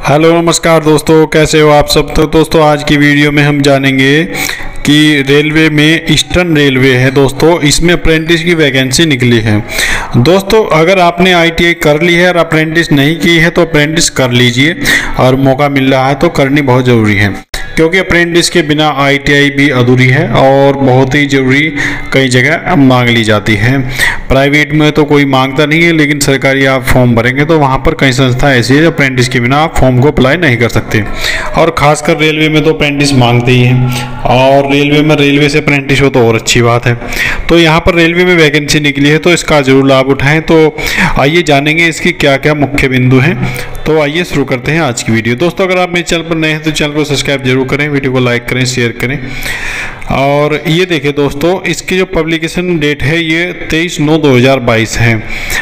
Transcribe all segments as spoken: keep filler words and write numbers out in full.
Hello नमस्कार दोस्तों, कैसे हो आप सब। तो दोस्तों आज की वीडियो में हम जानेंगे कि रेलवे में ईस्टर्न रेलवे है दोस्तों, इसमें अप्रेंटिस की वैकेंसी निकली है। दोस्तों अगर आपने आईटीआई कर ली है और अप्रेंटिस नहीं की है तो अप्रेंटिस कर लीजिए, और मौका मिल रहा है तो करनी बहुत ज़रूरी है, क्योंकि अप्रेंटिस के बिना आईटीआई भी अधूरी है और बहुत ही ज़रूरी कई जगह मांग ली जाती है। प्राइवेट में तो कोई मांगता नहीं है, लेकिन सरकारी आप फॉर्म भरेंगे तो वहाँ पर कई संस्था ऐसी है अप्रेंटिस के बिना आप फॉर्म को अप्लाई नहीं कर सकते। और ख़ासकर रेलवे में तो अप्रेंटिस मांगते ही हैं, और रेलवे में रेलवे से अप्रेंटिस हो तो और अच्छी बात है। तो यहाँ पर रेलवे में वैकेंसी निकली है तो इसका जरूर लाभ उठाएँ। तो आइए जानेंगे इसकी क्या क्या मुख्य बिंदु हैं। तो आइए शुरू करते हैं आज की वीडियो। दोस्तों अगर आप मेरे चैनल पर नए हैं तो चैनल को सब्सक्राइब जरूर करें, वीडियो को लाइक करें, शेयर करें। और ये देखिए दोस्तों, इसकी जो पब्लिकेशन डेट है ये तेईस नौ दो हज़ार बाईस है।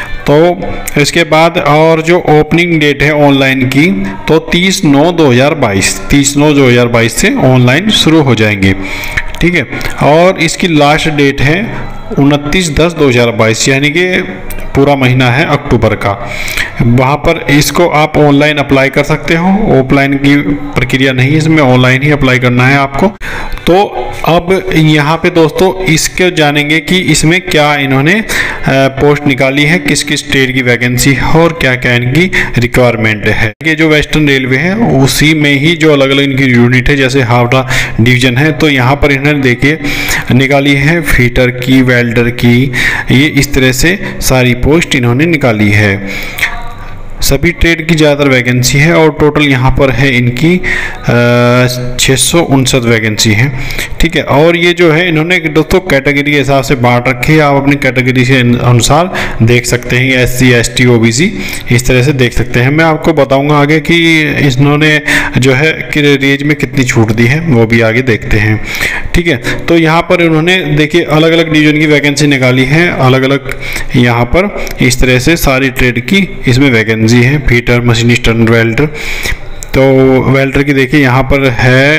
तो इसके बाद और जो ओपनिंग डेट है ऑनलाइन की तो तीस नौ दो हज़ार बाईस तीस नौ दो हज़ार बाईस से ऑनलाइन शुरू हो जाएंगे, ठीक है। और इसकी लास्ट डेट है उनतीस दस दो हज़ार बाईस, यानी कि पूरा महीना है अक्टूबर का। वहाँ पर इसको आप ऑनलाइन अप्लाई कर सकते हो, ऑफलाइन की प्रक्रिया नहीं है, इसमें ऑनलाइन ही अप्लाई करना है आपको। तो अब यहाँ पे दोस्तों इसके जानेंगे कि इसमें क्या इन्होंने पोस्ट निकाली है, किस किस स्टेट की वैकेंसी है और क्या क्या इनकी रिक्वायरमेंट है। ये जो वेस्टर्न रेलवे है उसी में ही जो अलग अलग इनकी यूनिट है, जैसे हावड़ा डिवीजन है, तो यहाँ पर इन्होंने देखिए निकाली है फीटर की, वेल्डर की, ये इस तरह से सारी पोस्ट इन्होंने निकाली है। सभी ट्रेड की ज़्यादातर वैकेंसी है और टोटल यहाँ पर है इनकी छः सौ उनसठ वैकेंसी है, ठीक है। और ये जो है इन्होंने दोस्तों कैटेगरी के हिसाब से बांट रखी है, आप अपनी कैटेगरी के अनुसार देख सकते हैं। S C S T O B C इस तरह से देख सकते हैं। मैं आपको बताऊंगा आगे कि इन्होंने जो है कि रेंज में कितनी छूट दी है, वो भी आगे देखते हैं, ठीक है। तो यहाँ पर उन्होंने देखिए अलग अलग डिवीजन की वैकेंसी निकाली है, अलग अलग यहाँ पर इस तरह से सारी ट्रेड की इसमें वैकेंसी है। Fitter, machinist, welder. तो वेल्डर की देखिए यहाँ पर है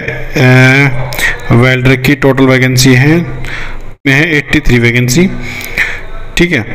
ए, वेल्डर की टोटल वैकेंसी है में है तिरासी वैकेंसी, ठीक है।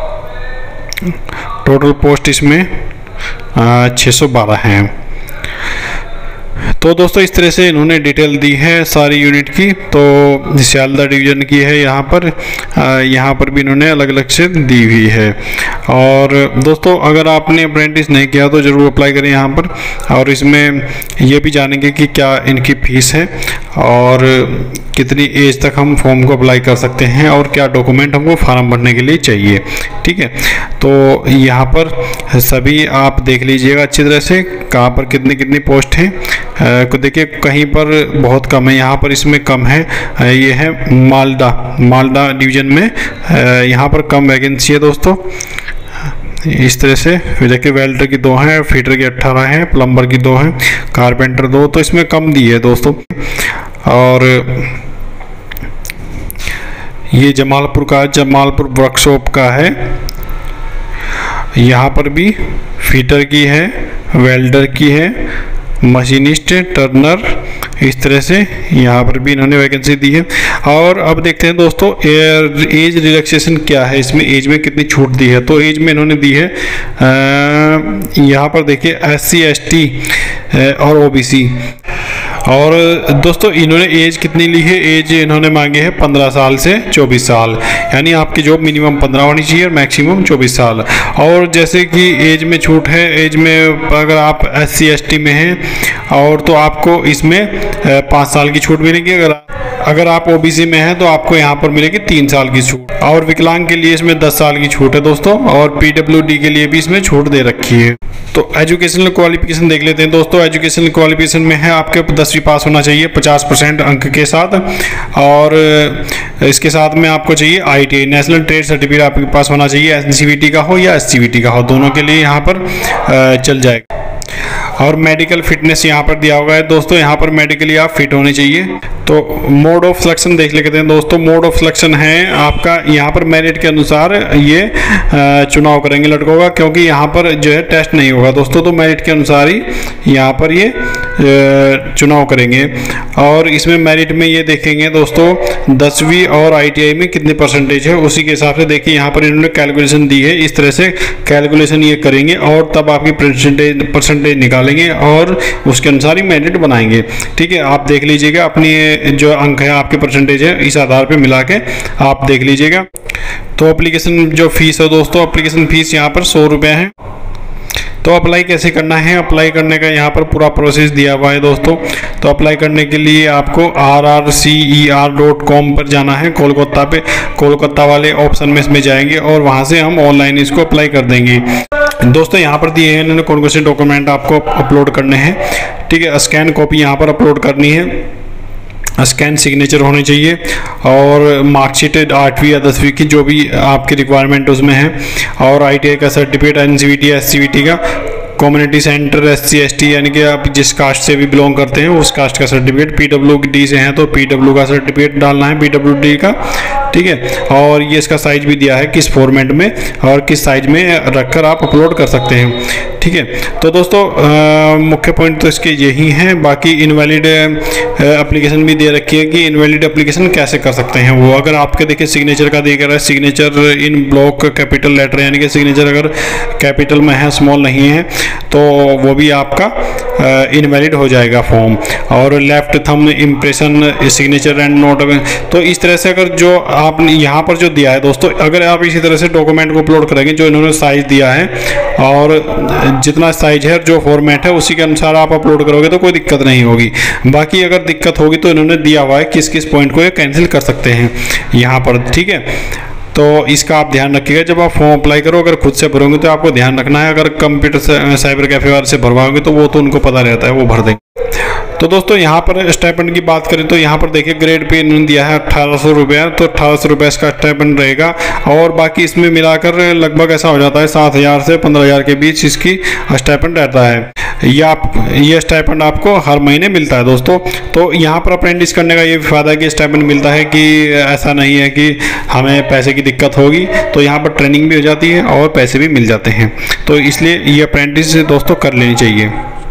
टोटल पोस्ट इसमें छः सौ बारह हैं। तो दोस्तों इस तरह से इन्होंने डिटेल दी है सारी यूनिट की। तो सियालदा डिवीजन की है यहाँ पर, यहाँ पर भी इन्होंने अलग अलग से दी हुई है। और दोस्तों अगर आपने अप्रेंटिस नहीं किया तो ज़रूर अप्लाई करें यहाँ पर। और इसमें ये भी जानेंगे कि क्या इनकी फ़ीस है और कितनी एज तक हम फॉर्म को अप्लाई कर सकते हैं और क्या डॉक्यूमेंट हमको फॉर्म भरने के लिए चाहिए, ठीक है। तो यहाँ पर सभी आप देख लीजिएगा अच्छी तरह से कहाँ पर कितनी कितनी पोस्ट है। को देखिए कहीं पर बहुत कम है, यहाँ पर इसमें कम है। ये है मालदा मालदा डिवीज़न में, यहाँ पर कम वैकेंसी है दोस्तों। इस तरह से देखिए वेल्डर की दो हैं, फीटर की अट्ठारह हैं, प्लम्बर की दो हैं, कारपेंटर दो, तो इसमें कम दी है दोस्तों। और ये जमालपुर का जमालपुर वर्कशॉप का है, यहाँ पर भी फीटर की है, वेल्डर की है, मशीनिस्ट, टर्नर, इस तरह से यहाँ पर भी इन्होंने वैकेंसी दी है। और अब देखते हैं दोस्तों एज रिलैक्सेशन क्या है, इसमें एज में कितनी छूट दी है। तो एज में इन्होंने दी है यहाँ पर देखिए एस सी एस टी और ओ बी सी। और दोस्तों इन्होंने एज कितनी ली है, एज इन्होंने मांगे है पंद्रह साल से चौबीस साल, यानी आपकी जॉब मिनिमम पंद्रह होनी चाहिए और मैक्सिमम चौबीस साल। और जैसे कि एज में छूट है, एज में अगर आप एस सी एस टी में हैं और तो आपको इसमें पाँच साल की छूट मिलेगी। अगर अगर आप ओबीसी में हैं तो आपको यहाँ पर मिलेगी तीन साल की छूट। और विकलांग के लिए इसमें दस साल की छूट है दोस्तों, और पीडब्ल्यूडी के लिए भी इसमें छूट दे रखी है। तो एजुकेशनल क्वालिफिकेशन देख लेते हैं दोस्तों। एजुकेशनल क्वालिफिकेशन में है आपके दसवीं पास होना चाहिए पचास परसेंट अंक के साथ, और इसके साथ में आपको चाहिए आईटीआई नेशनल ट्रेड सर्टिफिकेट आपके पास होना चाहिए, एनसीवीटी का हो या एससीवीटी का हो, दोनों के लिए यहाँ पर चल जाएगा। और मेडिकल फिटनेस यहाँ पर दिया हुआ है दोस्तों, यहाँ पर मेडिकली आप फिट होने चाहिए। तो मोड ऑफ सिलेक्शन देख लेते हैं दोस्तों। मोड ऑफ सिलेक्शन है आपका यहाँ पर मेरिट के अनुसार ये चुनाव करेंगे लड़कों का, क्योंकि यहाँ पर जो है टेस्ट नहीं होगा दोस्तों, तो मेरिट के अनुसार ही यहाँ पर ये चुनाव करेंगे। और इसमें मेरिट में ये देखेंगे दोस्तों दसवीं और आईटीआई में कितने परसेंटेज है, उसी के हिसाब से देखिए यहाँ पर इन्होंने कैलकुलेशन दी है। इस तरह से कैलकुलेशन ये करेंगे और तब आपकी परसेंटेज परसेंटेज निकाल निकालेंगे और उसके अनुसार ही मेरिट बनाएंगे। ठीक है, आप देख लीजिएगा अपनी जो अंक है, आपके परसेंटेज है, इस आधार पे मिला के आप देख लीजिएगा। तो एप्लीकेशन जो फीस है दोस्तों, एप्लीकेशन फीस यहाँ पर सौ रुपये है। तो अप्लाई कैसे करना है, अप्लाई करने का यहाँ पर पूरा प्रोसेस दिया हुआ है दोस्तों। तो अप्लाई करने के लिए आपको R R C E R dot com पर जाना है, कोलकाता पे, कोलकाता वाले ऑप्शन में इसमें जाएंगे और वहाँ से हम ऑनलाइन इसको अप्लाई कर देंगे। दोस्तों यहाँ पर दिए हैं इन्होंने कौन कौन से डॉक्यूमेंट आपको अपलोड करने हैं। ठीक है, स्कैन कॉपी यहाँ पर अपलोड करनी है, स्कैन सिग्नेचर होनी चाहिए और मार्कशीट आठवीं या दसवीं की जो भी आपकी रिक्वायरमेंट उसमें है, और आई टी आई का certificate, N C V T, S C V T का, community centre, S C S T यानी कि आप जिस कास्ट से भी बिलोंग करते हैं उस कास्ट का सर्टिफिकेट, पी डब्ल्यू डी से हैं तो पी डब्ल्यू का सर्टिफिकेट डालना है, पी डब्ल्यू डी का। ठीक है, और ये इसका साइज भी दिया है किस फॉर्मेट में और किस साइज में रखकर आप अपलोड कर सकते हैं। ठीक है, तो दोस्तों मुख्य पॉइंट तो इसके यही हैं। बाकी इनवैलिड एप्लीकेशन भी दे रखी है कि इनवैलिड एप्लीकेशन कैसे कर सकते हैं वो, अगर आपके देखिए सिग्नेचर का देख रहा है, signature in block capital letter यानी कि सिग्नेचर अगर कैपिटल में है, स्मॉल नहीं है, तो वो भी आपका इनवैलिड हो जाएगा फॉर्म। और left thumb impression signature and note, तो इस तरह से अगर जो आपने यहाँ पर जो दिया है दोस्तों, अगर आप इसी तरह से डॉक्यूमेंट को अपलोड करेंगे जो इन्होंने साइज दिया है और जितना साइज है जो फॉर्मेट है उसी के अनुसार आप अपलोड करोगे तो कोई दिक्कत नहीं होगी। बाकी अगर दिक्कत होगी तो इन्होंने दिया हुआ है किस किस पॉइंट को ये कैंसिल कर सकते हैं यहाँ पर। ठीक है, तो इसका आप ध्यान रखिएगा जब आप फॉर्म अप्लाई करो। अगर खुद से भरोगे तो आपको ध्यान रखना है, अगर कंप्यूटर से साइबर कैफे वाले से भरवाओगे तो वो तो उनको पता रहता है, वो भर देंगे। तो दोस्तों यहाँ पर स्टाइपेंड की बात करें तो यहाँ पर देखिए ग्रेड पे इन्होंने दिया है अट्ठारह सौ रुपया, तो अट्ठारह सौ रुपये इसका स्टाइपेंड रहेगा। और बाकी इसमें मिलाकर लगभग ऐसा हो जाता है सात हज़ार से पंद्रह हज़ार के बीच इसकी स्टाइपेंड रहता है। ये आप ये स्टाइपेंड आपको हर महीने मिलता है दोस्तों। तो यहाँ पर अप्रेंटिस करने का ये फ़ायदा है कि स्टाइपेंड मिलता है, कि ऐसा नहीं है कि हमें पैसे की दिक्कत होगी, तो यहाँ पर ट्रेनिंग भी हो जाती है और पैसे भी मिल जाते हैं। तो इसलिए ये अप्रेंटिस दोस्तों कर लेनी चाहिए।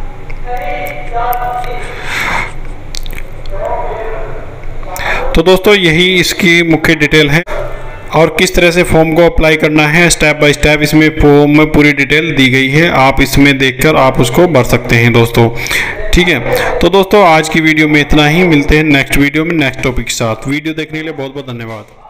तो दोस्तों यही इसकी मुख्य डिटेल है और किस तरह से फॉर्म को अप्लाई करना है स्टेप बाय स्टेप इसमें फॉर्म में पूरी डिटेल दी गई है, आप इसमें देखकर आप उसको भर सकते हैं दोस्तों। ठीक है, तो दोस्तों आज की वीडियो में इतना ही, मिलते हैं नेक्स्ट वीडियो में नेक्स्ट टॉपिक के साथ। वीडियो देखने के लिए बहुत बहुत धन्यवाद।